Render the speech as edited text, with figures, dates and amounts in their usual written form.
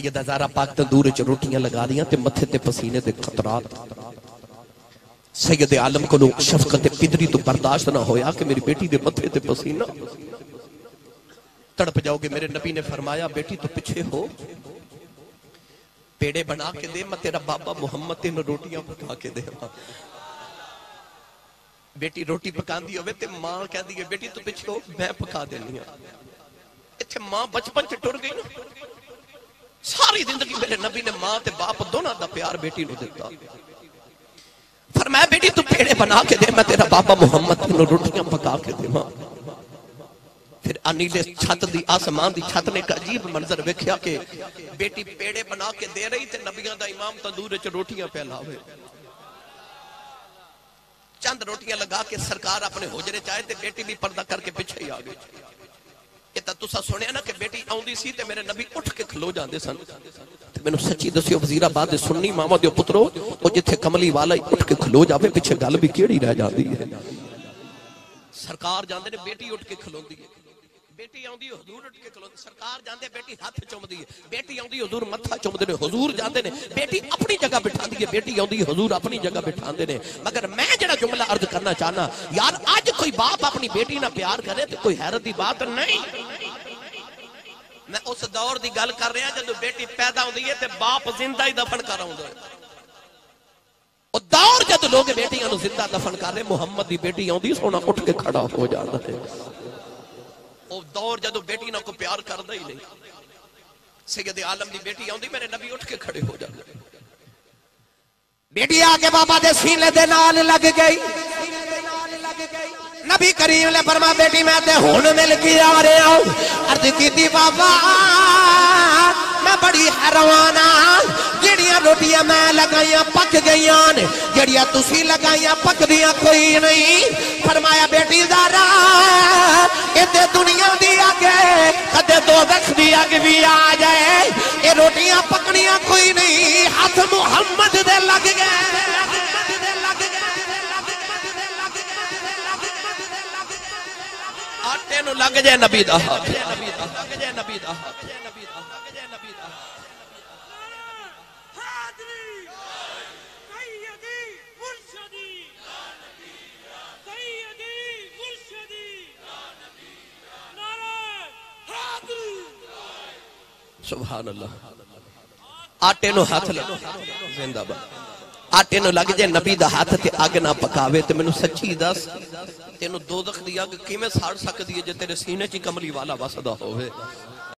سیدہ زہرا پاک تندور وچ روٹیاں لگا دیاں تے متھے تے پسینے دے قطرات. سید عالم کو شفقت پدری تو برداشت نہ ہویا کہ میری بیٹی دے متھے تے پسینہ تڑپ جاؤ گے. میرے نبی نے فرمایا بیٹی تو پیچھے ہو, پیڑے بنا کے دے, میں تیرا بابا محمد تین روٹیاں پکا کے دے. بیٹی روٹی پکان دی ہوئے تے ماں کہہ دی بیٹی تو پیچھے ہو میں پکا دینی ہوں. اتھے ماں بچپن سے ٹر گئی نا. ساری زندگی میرے نبی نے ماں تے باپ دونوں دا پیار بیٹی نو دیتا. فرمایا بیٹی تو پیڑے بنا کے دے, میں تیرا بابا محمد تین روٹیاں پکا کے دے. ماں پھر انیلے چھت دی آسمان دی چھت نے ایک عجیب منظر ویکھیا کہ بیٹی پیڑے بنا کے دے رہی تے نبیوں دا امام تندور وچ روٹیاں پھیلاوے. چند روٹیاں لگا کے سرکار اپنے حجرے چاہے تے بیٹی بھی پردہ کر کے پیچھے ہی آ گئی. یہ تا تسا سنیا نا کہ بیٹی آوندی سی تے میرے نبی اٹھ کے کھلو جاندے سن. مینوں سچی دسیو وزیر آباد دے سنی ماما دیو پترو, او جتھے کملی والا اٹھ کے کھلو جاوے پیچھے گل بھی کیڑی رہ جاندی ہے. سرکار جاندے نے بیٹی اٹھ کے کھلوندی ہے, بیٹی آندی حضور اٹھ کے کھلوندی. سرکار جاندے بیٹی ہاتھ چومدی ہے, بیٹی آندی حضور متھا چومدے نے. حضور جاندے نے بیٹی اپنی جگہ بٹھاندی ہے, بیٹی آندی حضور اپنی جگہ بٹھاندے نے. مگر میں جڑا جملہ عرض کرنا چاہنا یار, آج کوئی باپ اپنی بیٹی نہ پیار کرے تو کوئی حیرت دی بات نہیں. میں اس دور دی گل کر رہا جب بیٹی پیدا ہوندی ہے تے باپ زندہ ہی دفن کر رہا ہوندا ہے. اور دور جب لوگ بیٹیاں نو زندہ دفن کر رہے, محمد دی بیٹی آندی سونا اٹھ کے کھڑا ہو جاتا ہے. وہ دور جدو بیٹی نہ کو پیار کردا ہی نہیں. سید عالم دی بیٹی آندی میرے نبی اٹھ کے کھڑے ہو جاتے. بیٹی آ کے بابا دے سینے دے نال لگ گئی. نبی کریم نے فرمایا بیٹی میں تے ہن مل کے آ رہا ہوں. عرض کیتی بابا میں بڑی حیران ہاں, جڑیاں روٹیاں میں لگائیاں پک گئیاں نے, جڑیاں تسی لگائیاں پک دیاں کوئی نہیں. فرمایا بیٹی زہرا ادھے دنیا دی آگے کدے دوزخ دی آگ بھی آ جائے, یہ روٹیاں پکنیاں کوئی نہیں. ہاتھ محمد دے لگ گئے, آٹے نو لگ جائے نبی دا ہاتھ, لگ جائے نبی دا ہاتھ. سبحان اللہ. آٹے نو ہاتھ لگ زندہ با, آٹے نو لگ جائے نبی دا ہاتھ تے آگ نہ پکاوے. تے مینوں سچی دس تینوں دوزخ دی آگ کیویں ساڑ سکدی ہے جے تیرے سینے چ کملی والا وسدا ہوئے.